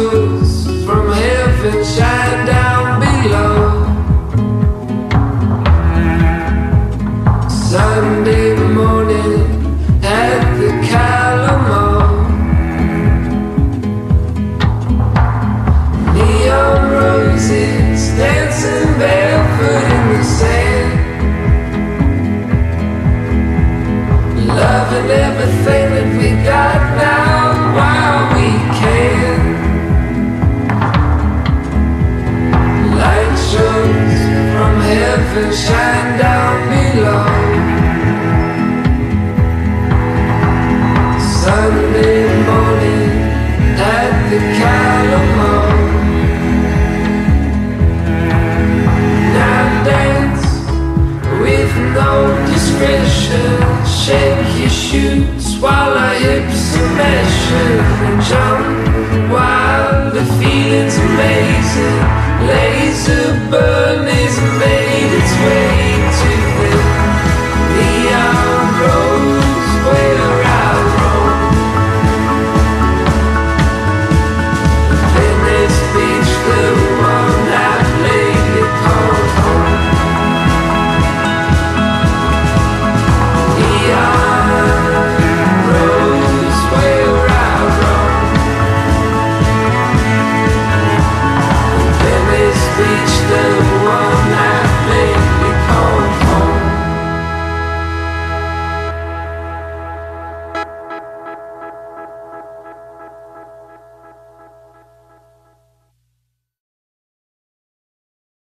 shows from heaven shine down below. Sunday morning at the Calamo. Neon roses dancing barefoot in the sand, loving everything that we got now while we can. Light shows from heaven shine down below. Sunday morning at the Calamo. Now dance with no discretion, shake your shoes while our hips are meshing, and jump while the feeling's amazing. Lazerburn has made its way